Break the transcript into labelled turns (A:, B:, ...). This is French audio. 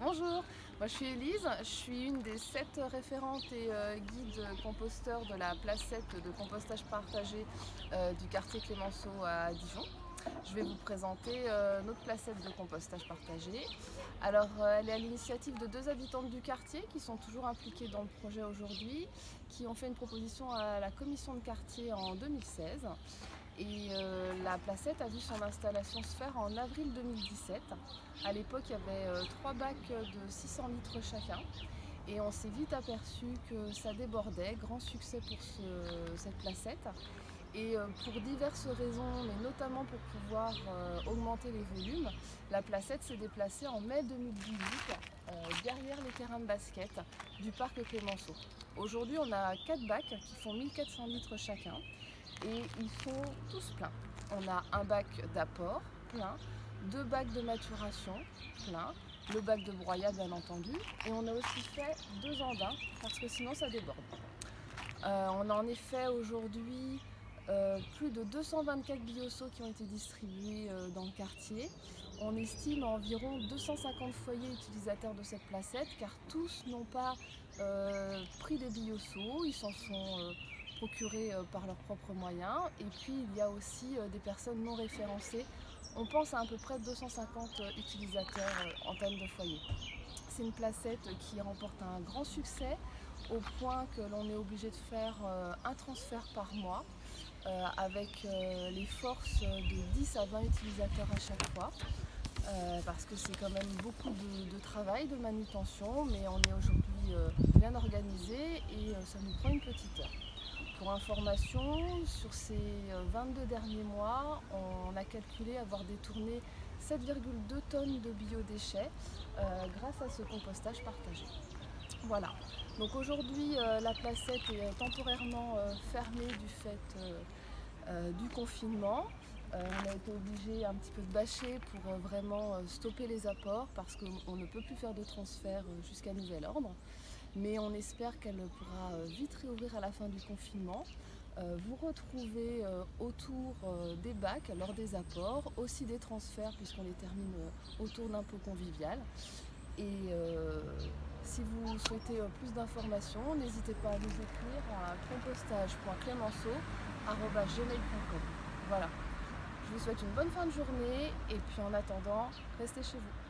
A: Bonjour, moi je suis Élise, je suis une des 7 référentes et guides composteurs de la placette de compostage partagé du quartier Clémenceau à Dijon. Je vais vous présenter notre placette de compostage partagé. Alors elle est à l'initiative de 2 habitantes du quartier qui sont toujours impliquées dans le projet aujourd'hui, qui ont fait une proposition à la commission de quartier en 2016. Et la placette a vu son installation se faire en avril 2017. À l'époque, il y avait 3 bacs de 600 litres chacun. Et on s'est vite aperçu que ça débordait, grand succès pour cette placette. Et pour diverses raisons, mais notamment pour pouvoir augmenter les volumes, la placette s'est déplacée en mai 2018 derrière les terrains de basket du parc Clémenceau. Aujourd'hui, on a 4 bacs qui font 1400 litres chacun et ils sont tous pleins. On a un bac d'apport plein, 2 bacs de maturation plein, le bac de broyat bien entendu, et on a aussi fait 2 andins parce que sinon ça déborde. On a en effet aujourd'hui plus de 224 bioseaux qui ont été distribués dans le quartier. On estime environ 250 foyers utilisateurs de cette placette car tous n'ont pas pris des bioseaux, ils s'en sont procurés par leurs propres moyens. Et puis il y a aussi des personnes non référencées. On pense à peu près 250 utilisateurs en termes de foyers. C'est une placette qui remporte un grand succès au point que l'on est obligé de faire un transfert par mois avec les forces de 10 à 20 utilisateurs à chaque fois parce que c'est quand même beaucoup de travail, de manutention, mais on est aujourd'hui bien organisé et ça nous prend une petite heure. Pour information, sur ces 22 derniers mois, on a calculé avoir détourné 7,2 tonnes de biodéchets grâce à ce compostage partagé. Voilà, donc aujourd'hui la placette est temporairement fermée du fait du confinement. On a été obligé un petit peu de bâcher pour vraiment stopper les apports parce qu'on ne peut plus faire de transfert jusqu'à nouvel ordre. Mais on espère qu'elle pourra vite réouvrir à la fin du confinement. Vous retrouvez autour des bacs lors des apports, aussi des transferts puisqu'on les termine autour d'un pot convivial. Et si vous souhaitez plus d'informations, n'hésitez pas à nous écrire à compostage.clemenceau@gmail.com. Voilà. Je vous souhaite une bonne fin de journée et puis en attendant, restez chez vous.